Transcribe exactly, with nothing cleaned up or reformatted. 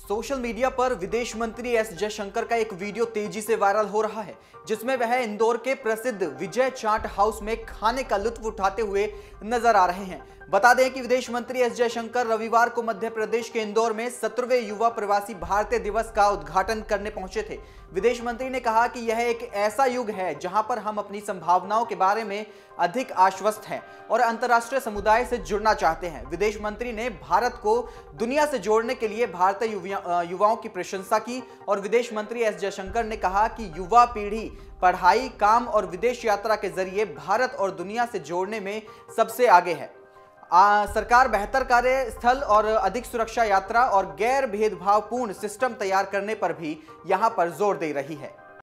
Social media पर विदेश मंत्री एस जयशंकर का एक वीडियो तेजी से वायरल हो रहा है, जिसमें वह इंदौर के प्रसिद्ध विजय चाट हाउस में खाने का लुत्फ उठाते हुए नजर आ रहे हैं। बता दें कि विदेश मंत्री एस जयशंकर रविवार को मध्य प्रदेश के इंदौर में सत्रहवें युवा प्रवासी भारतीय दिवस का उद्घाटन करने पहुंचे थे। विदेश मंत्री ने कहा कि यह एक ऐसा युग है जहां पर हम अपनी संभावनाओं के बारे में अधिक आश्वस्त हैं और अंतर्राष्ट्रीय समुदाय से जुड़ना चाहते हैं। विदेश मंत्री ने भारत को दुनिया से जोड़ने के लिए भारतीय युवाओं की प्रशंसा की और विदेश मंत्री एस जयशंकर ने कहा कि युवा पीढ़ी पढ़ाई, काम और विदेश यात्रा के जरिए भारत और दुनिया से जोड़ने में सबसे आगे है। आ, सरकार बेहतर कार्य स्थल और अधिक सुरक्षा यात्रा और गैर भेदभावपूर्ण सिस्टम तैयार करने पर भी यहां पर जोर दे रही है।